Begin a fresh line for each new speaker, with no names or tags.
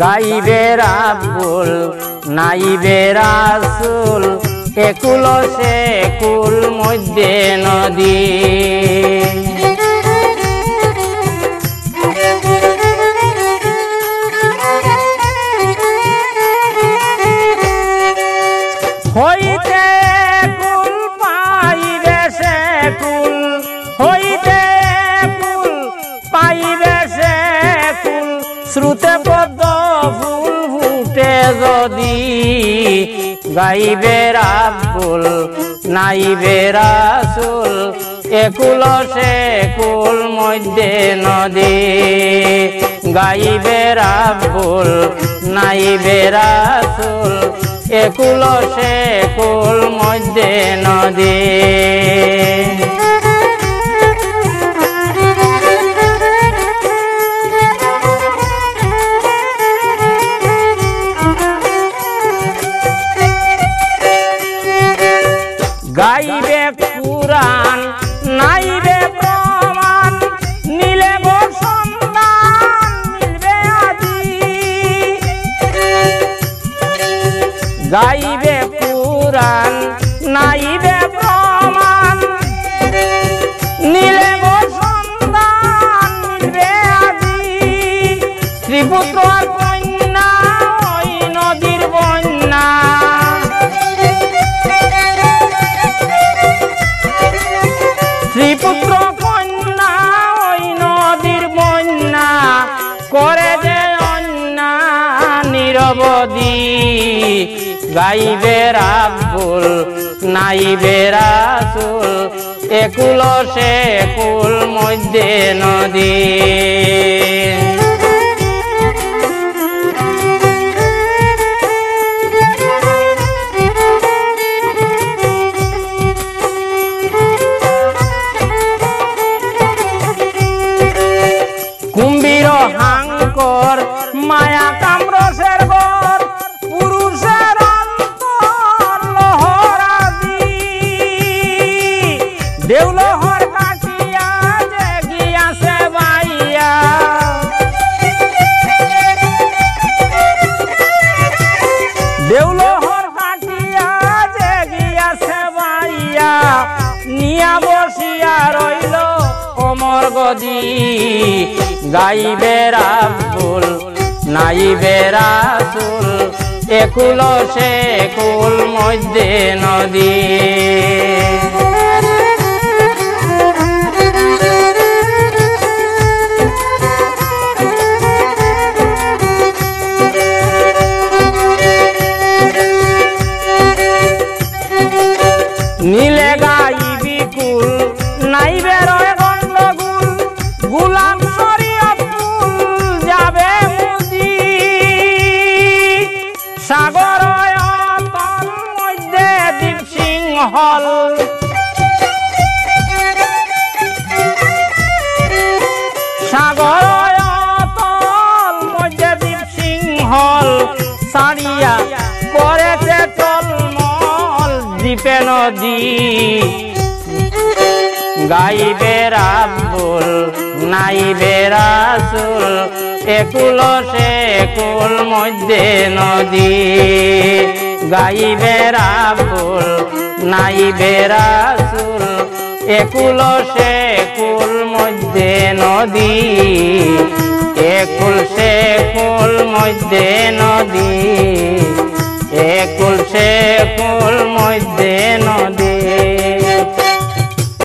গাইবে রাব্বুল নাইবে রাসূল একুল সেকুল মধ্যে নদী হইতে কুল পাইবে সেকুল হইতে কুল পাইবে সেকুল শ্রুতে পদ্ম ফুল ফুটে যদি গাইবে রাব্বুল নাইবে রাসূল একুল সেকুল মধ্যে নদী গাইবে রাব্বুল নাইবে রাসূল একুল সেকুল মধ্যে নদী গাইবে কুরআন নাইবে প্রমাণ নিলে সন্ধান মিলবে আদি গাইবে কুরআন নাইবে প্রমাণ নিলে সন্ধান মিলবে আদি শ্রীপুত্র আর কন্যা ওই নদীর বন্যা শ্রীপুত্র কন্যা ওই নদীর বন্যা করে যে অন্যা নিরবধি গাইবে রাব্বুল নাইবে রাসূল একুল সেকুল মধ্যে নদী কুম্ভীর হাঙ্কর মায়া কামরসের ঘর পুরুষের অন্তর লহরাদি দেউলহর কাটিয়া যে গিয়াছে বাইয়া দেউলহর কাটিয়া যে গিয়াছে বাইয়া নিয়া বসিয়া রইল অমর গদি গাইবে রাব্বুল নাইবে রাসূল একুল সেকুল মধ্যে নদী নীলে গাইবি কুল নাইবে রয় গণ্ডগোল গুলাম শরীয়তুল যাবে মুদি সাগর অতল মধ্যে দীপ সিংহল সাগর অতল মধ্যে দীপ সিংহল সারিয়া করেছে টলমল দ্বীপে নদী গাইবে রাব্বুল নাইবে রাসূল একুল সেকুল মধ্যে নদী গাইবে রাব্বুল নাইবে রাসূল একুল সেকুল মধ্যে নদী একুল সেকুল মধ্যে নদী একুল সেকুল মধ্যে নদী।